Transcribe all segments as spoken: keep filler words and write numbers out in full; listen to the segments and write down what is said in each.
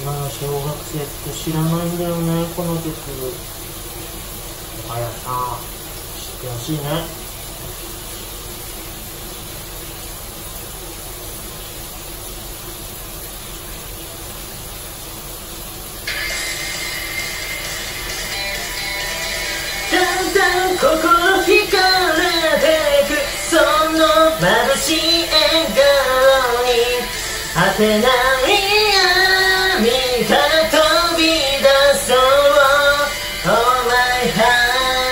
今の小学生って知らないんだよね、この曲。はやさん、知ってほしいね。だんだん心惹かれてく、その眩しい笑顔に果てない闇から飛び出そう。 Oh my heart、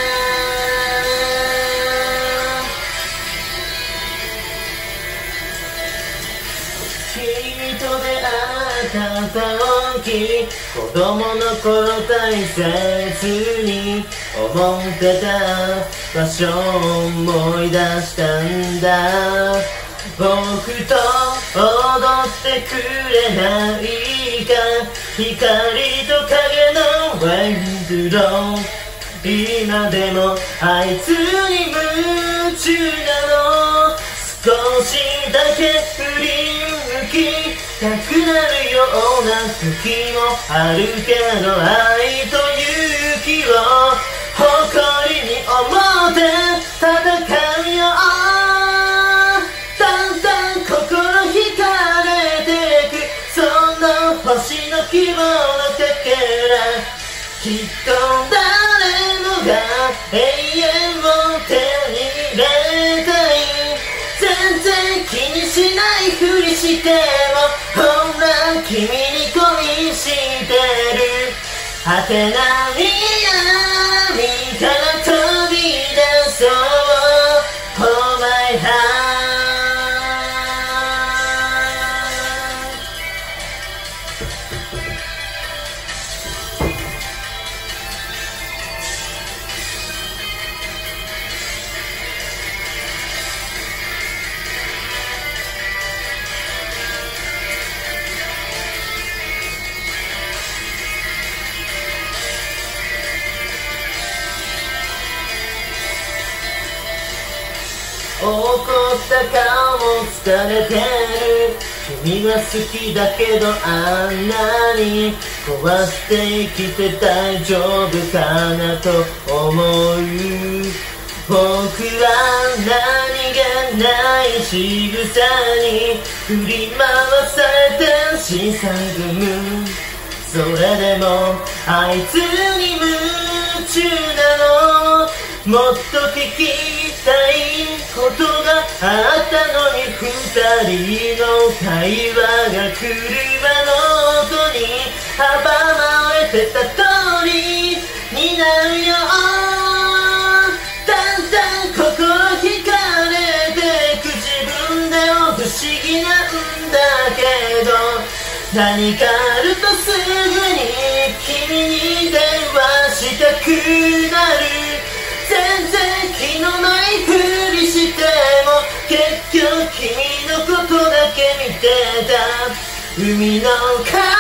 君と出会った時、子供の頃大切に思ってた場所を思い出したんだ。僕と踊ってくれないか、光と影のレインボー。今でもあいつに夢中なの。少しだけ振り向きたくなるような時もあるけど、愛と勇気を誇りに思って戦うよ。だんだん心惹かれてく、その星の希望のかけら、きっと誰もが永遠を手に入れたい。全然気にしないふりしても、ほら君に恋してる。果てない闇から飛び出そう。 Oh my heart、怒った顔も疲れてる。君は好きだけどあんなに壊して生きて大丈夫かなと思う。僕は何気ない仕草に振り回されて小さぐむ。それでもあいつに夢中なの。もっと聞きたいことがあったのに、二人の会話が車の音に阻まれてた通りになるよ。だんだん心惹かれてく、自分でも不思議なんだけど、何かあるとすぐに君に電話したくなる。全然気のないふりしても結局君のことだけ見てた。海の風